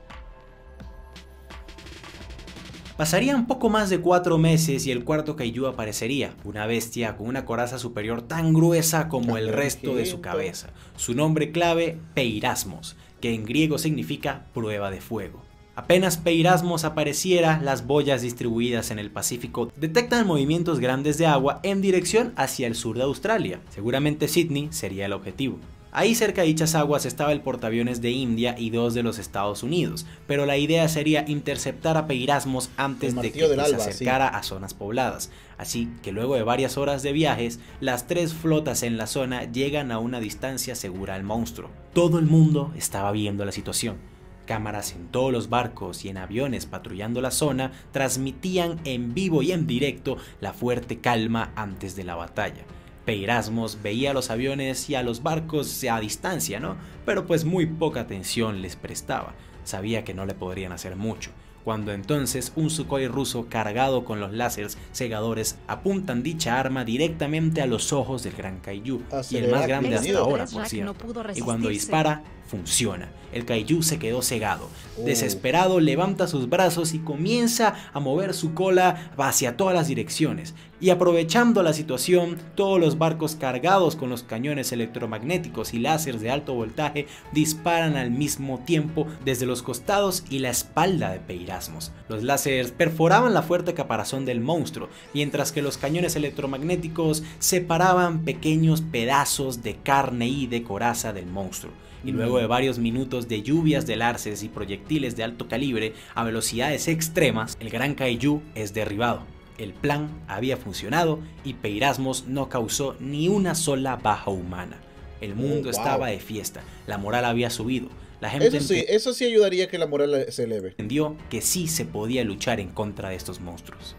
Pasarían poco más de 4 meses y el cuarto Kaiju aparecería, una bestia con una coraza superior tan gruesa como el resto de su cabeza. Su nombre clave, Peirasmos, que en griego significa prueba de fuego. Apenas Peirasmos apareciera, las boyas distribuidas en el Pacífico detectan movimientos grandes de agua en dirección hacia el sur de Australia. Seguramente Sydney sería el objetivo. Ahí cerca de dichas aguas estaba el portaaviones de India y 2 de los Estados Unidos, pero la idea sería interceptar a Peirasmos antes de que se acercara a zonas pobladas. Así que luego de varias horas de viajes, las 3 flotas en la zona llegan a una distancia segura al monstruo. Todo el mundo estaba viendo la situación. Cámaras en todos los barcos y en aviones patrullando la zona transmitían en vivo y en directo la fuerte calma antes de la batalla. Peirasmos veía a los aviones y a los barcos a distancia, ¿no? Pero pues muy poca atención les prestaba. Sabía que no le podrían hacer mucho. Cuando entonces un Sukhoi ruso cargado con los láseres cegadores apuntan dicha arma directamente a los ojos del gran Kaiju, y el más grande hasta ahora, por cierto. Y cuando dispara, funciona. El Kaiju se quedó cegado. Desesperado, levanta sus brazos y comienza a mover su cola hacia todas las direcciones. Y aprovechando la situación, todos los barcos cargados con los cañones electromagnéticos y láseres de alto voltaje disparan al mismo tiempo desde los costados y la espalda de Peirasmos. Los láseres perforaban la fuerte caparazón del monstruo, mientras que los cañones electromagnéticos separaban pequeños pedazos de carne y de coraza del monstruo. Y luego de varios minutos de lluvias de láseres y proyectiles de alto calibre a velocidades extremas, el gran Kaiju es derribado. El plan había funcionado y Peirasmos no causó ni una sola baja humana. El mundo estaba de fiesta, la moral había subido. La gente eso sí ayudaría a que la moral se eleve. Entendió que sí se podía luchar en contra de estos monstruos.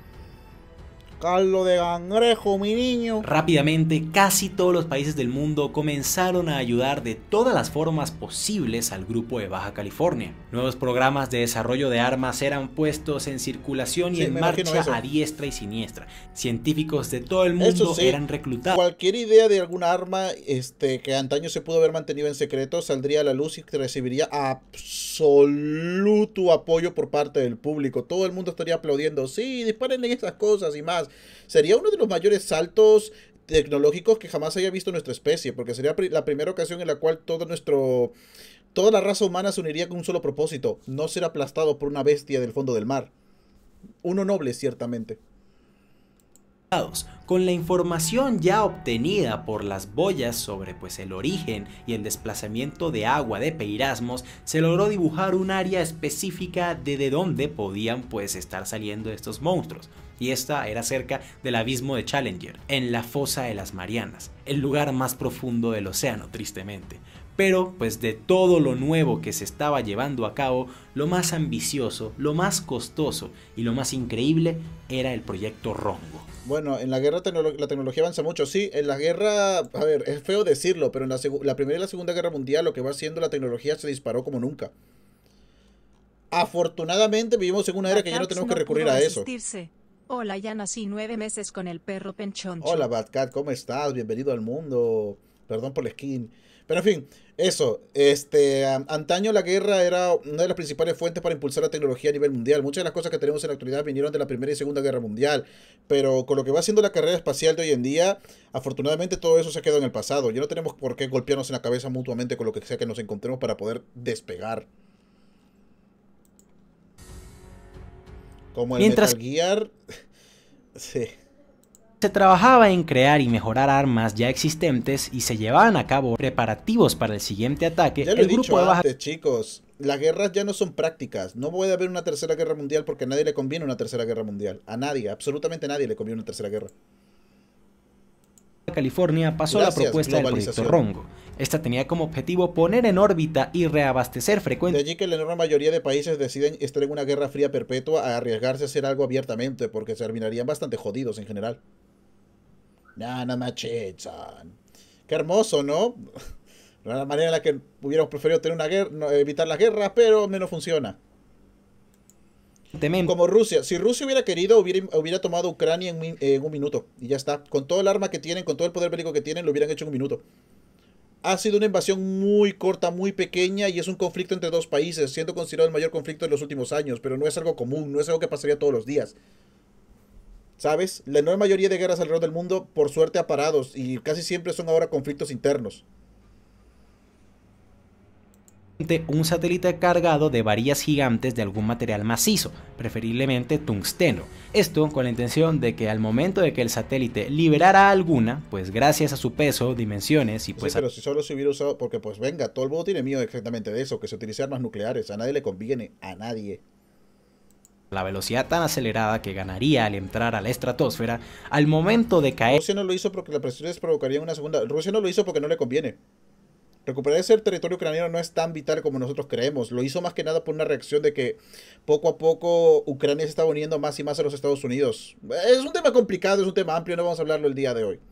Caldo de cangrejo, mi niño. Rápidamente, casi todos los países del mundo comenzaron a ayudar de todas las formas posibles al grupo de Baja California. Nuevos programas de desarrollo de armas eran puestos en circulación y en marcha a diestra y siniestra. Científicos de todo el mundo eran reclutados. Cualquier idea de alguna arma que antaño se pudo haber mantenido en secreto saldría a la luz y recibiría absoluto apoyo por parte del público. Todo el mundo estaría aplaudiendo. Sí, disparen en esas cosas y más. Sería uno de los mayores saltos tecnológicos que jamás haya visto nuestra especie, porque sería la primera ocasión en la cual toda la raza humana se uniría con un solo propósito: no ser aplastado por una bestia del fondo del mar. Uno noble, ciertamente. Con la información ya obtenida por las boyas sobre el origen y el desplazamiento de agua de Peirasmos, se logró dibujar un área específica de dónde podían estar saliendo estos monstruos. Y esta era cerca del abismo de Challenger, en la fosa de las Marianas, el lugar más profundo del océano, tristemente. Pero de todo lo nuevo que se estaba llevando a cabo, lo más ambicioso, lo más costoso y lo más increíble era el proyecto Rongo. Bueno, en la guerra la tecnología avanza mucho, sí. En la guerra, a ver, es feo decirlo, pero en la Primera y la Segunda Guerra Mundial lo que va haciendo la tecnología se disparó como nunca. Afortunadamente vivimos en una era que ya no tenemos que recurrir a eso. Hola, ya nací 9 meses con el perro penchoncho. Hola, Batcat, ¿cómo estás? Bienvenido al mundo. Perdón por la skin. Pero en fin, eso. Antaño la guerra era una de las principales fuentes para impulsar la tecnología a nivel mundial. Muchas de las cosas que tenemos en la actualidad vinieron de la Primera y Segunda Guerra Mundial. Pero con lo que va haciendo la carrera espacial de hoy en día, afortunadamente todo eso se ha quedado en el pasado. Ya no tenemos por qué golpearnos en la cabeza mutuamente con lo que sea que nos encontremos para poder despegar. Como el Metal Gear. Sí. Se trabajaba en crear y mejorar armas ya existentes y se llevaban a cabo preparativos para el siguiente ataque. Ya lo he dicho antes, chicos. las guerras ya no son prácticas. No puede haber una tercera guerra mundial porque a nadie le conviene una tercera guerra mundial. A nadie, absolutamente a nadie le conviene una tercera guerra. California pasó la propuesta del proyecto Rongo. Esta tenía como objetivo poner en órbita y reabastecer frecuentemente. De allí que la enorme mayoría de países deciden estar en una guerra fría perpetua a arriesgarse a hacer algo abiertamente porque se terminarían bastante jodidos en general. Nada machechan. Qué hermoso, ¿no? La manera en la que hubiéramos preferido tener una guerra, evitar las guerras, pero menos funciona. Como Rusia. Si Rusia hubiera querido, hubiera tomado Ucrania en un minuto. Y ya está. Con todo el arma que tienen, con todo el poder bélico que tienen, lo hubieran hecho en un minuto. Ha sido una invasión muy corta, muy pequeña, y es un conflicto entre dos países, siendo considerado el mayor conflicto de los últimos años. Pero no es algo común, no es algo que pasaría todos los días. ¿Sabes? La enorme mayoría de guerras alrededor del mundo, por suerte, ha parado. Y casi siempre son ahora conflictos internos. Un satélite cargado de varillas gigantes de algún material macizo, preferiblemente tungsteno. Esto con la intención de que al momento de que el satélite liberara alguna, pues gracias a su peso, dimensiones y pues... Sí, pero si solo se hubiera usado, porque pues venga, todo el mundo tiene miedo exactamente de eso, que se utilicen armas nucleares, a nadie le conviene, a nadie. La velocidad tan acelerada que ganaría al entrar a la estratosfera, al momento de caer... Rusia no lo hizo porque las presiones provocarían una segunda... Rusia no lo hizo porque no le conviene. Recuperar ese territorio ucraniano no es tan vital como nosotros creemos. Lo hizo más que nada por una reacción de que poco a poco Ucrania se está uniendo más y más a los Estados Unidos. Es un tema complicado, es un tema amplio, no vamos a hablarlo el día de hoy.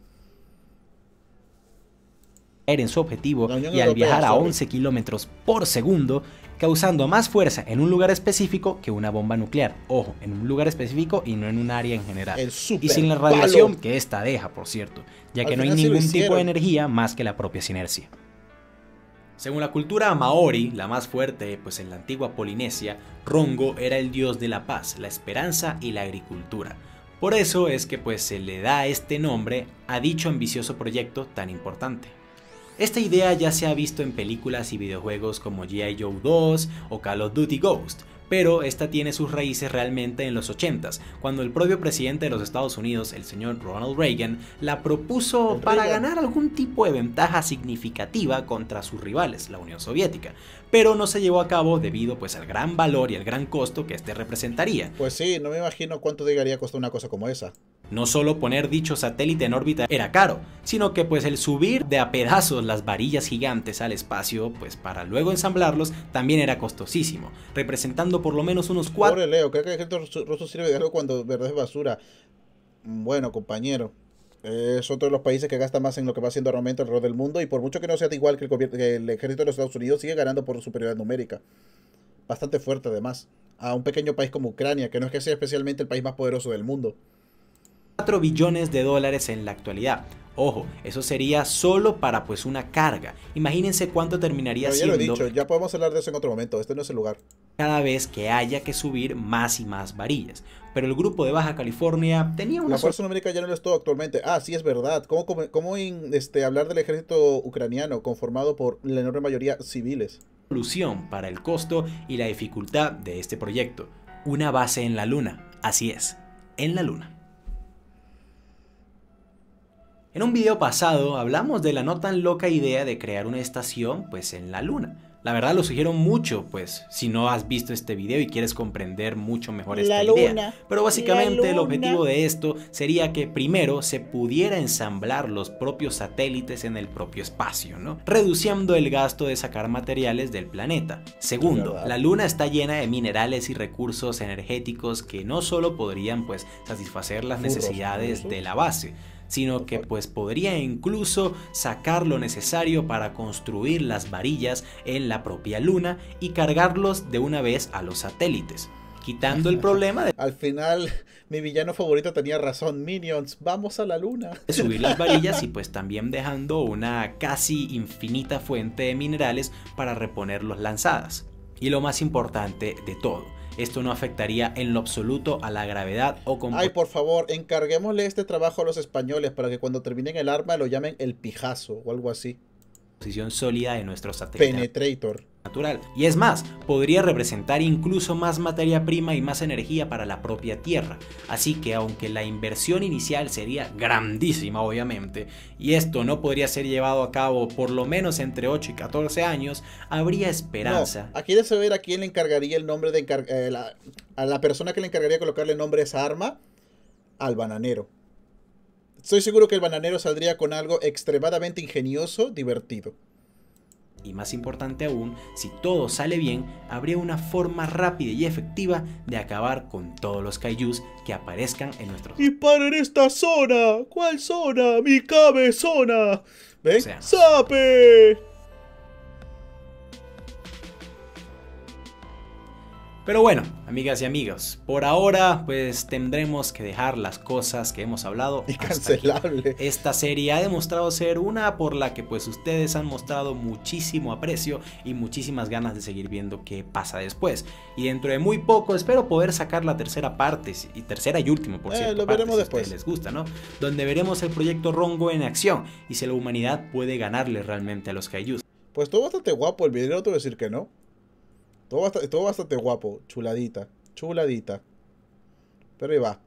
En su objetivo y al viajar a 11 kilómetros por segundo, causando más fuerza en un lugar específico que una bomba nuclear. Ojo, en un lugar específico y no en un área en general. Y sin la radiación que esta deja, por cierto, ya que no hay ningún tipo de energía más que la propia inercia. Según la cultura maori, la más fuerte pues en la antigua Polinesia, Rongo era el dios de la paz, la esperanza y la agricultura. Por eso es que pues se le da este nombre a dicho ambicioso proyecto tan importante. Esta idea ya se ha visto en películas y videojuegos como G.I. Joe 2 o Call of Duty Ghost, pero esta tiene sus raíces realmente en los 80s, cuando el propio presidente de los Estados Unidos, el señor Ronald Reagan, la propuso para ganar algún tipo de ventaja significativa contra sus rivales, la Unión Soviética, pero no se llevó a cabo debido pues al gran valor y al gran costo que este representaría. Pues sí, no me imagino cuánto llegaría a costar una cosa como esa. No solo poner dicho satélite en órbita era caro, sino que pues el subir de a pedazos las varillas gigantes al espacio, pues para luego ensamblarlos, también era costosísimo, representando por lo menos unos 4... Pobre Leo, creo que el ejército ruso sirve de algo cuando verdad es basura. Bueno, compañero, es otro de los países que gasta más en lo que va haciendo armamento alrededor del mundo, y por mucho que no sea igual que el ejército de los Estados Unidos, sigue ganando por superioridad numérica. Bastante fuerte además, a un pequeño país como Ucrania, que no es que sea especialmente el país más poderoso del mundo. 4 billones de dólares en la actualidad. Ojo, eso sería solo para pues una carga. Imagínense cuánto terminaría siendo... Ya lo he dicho, ya podemos hablar de eso en otro momento, este no es el lugar. Cada vez que haya que subir más y más varillas. Pero el grupo de Baja California tenía una... La Fuerza Numérica ya no lo es todo actualmente. Ah, sí, es verdad. ¿Cómo hablar del ejército ucraniano conformado por la enorme mayoría civiles? Solución para el costo y la dificultad de este proyecto. Una base en la Luna. Así es, en la Luna. En un video pasado hablamos de la no tan loca idea de crear una estación pues en la Luna. La verdad lo sugiero mucho, pues si no has visto este video y quieres comprender mucho mejor esta idea. Pero básicamente el objetivo de esto sería que primero se pudiera ensamblar los propios satélites en el propio espacio, ¿no? Reduciendo el gasto de sacar materiales del planeta. Segundo, la Luna está llena de minerales y recursos energéticos que no solo podrían pues satisfacer las necesidades de la base, sino que pues podría incluso sacar lo necesario para construir las varillas en la propia Luna y cargarlos de una vez a los satélites, quitando el problema de... Al final mi villano favorito tenía razón, Minions, vamos a la Luna. De subir las varillas y pues también dejando una casi infinita fuente de minerales para reponer los lanzadas. Y lo más importante de todo, esto no afectaría en lo absoluto a la gravedad o Ay, por favor, encarguémosle este trabajo a los españoles para que cuando terminen el arma lo llamen el pijazo o algo así. Posición sólida de nuestro satélite. Penetrator. natural. Y es más, podría representar incluso más materia prima y más energía para la propia Tierra. Así que aunque la inversión inicial sería grandísima obviamente, y esto no podría ser llevado a cabo por lo menos entre 8 y 14 años, habría esperanza. No, ¿quieres saber a quién le encargaría el nombre de a la persona que le encargaría colocarle el nombre a esa arma? Al bananero. Estoy seguro que el bananero saldría con algo extremadamente ingenioso, divertido. Y más importante aún, si todo sale bien, habría una forma rápida y efectiva de acabar con todos los kaijus que aparezcan en nuestro... ¡Disparen esta zona! ¿Cuál zona? ¡Mi cabezona! ¿Ven? Océano. ¡Sape! Pero bueno, amigas y amigos, por ahora pues tendremos que dejar las cosas que hemos hablado Incancelable. Esta serie ha demostrado ser una por la que pues ustedes han mostrado muchísimo aprecio y muchísimas ganas de seguir viendo qué pasa después. Y dentro de muy poco espero poder sacar la tercera parte, y tercera y última por cierto, lo veremos después. Si a ustedes les gusta, ¿no? Donde veremos el proyecto Rongo en acción y si la humanidad puede ganarle realmente a los kaijus. Pues todo bastante guapo el video, no te voy a decir que no. Todo bastante guapo, chuladita, chuladita. Pero ahí va.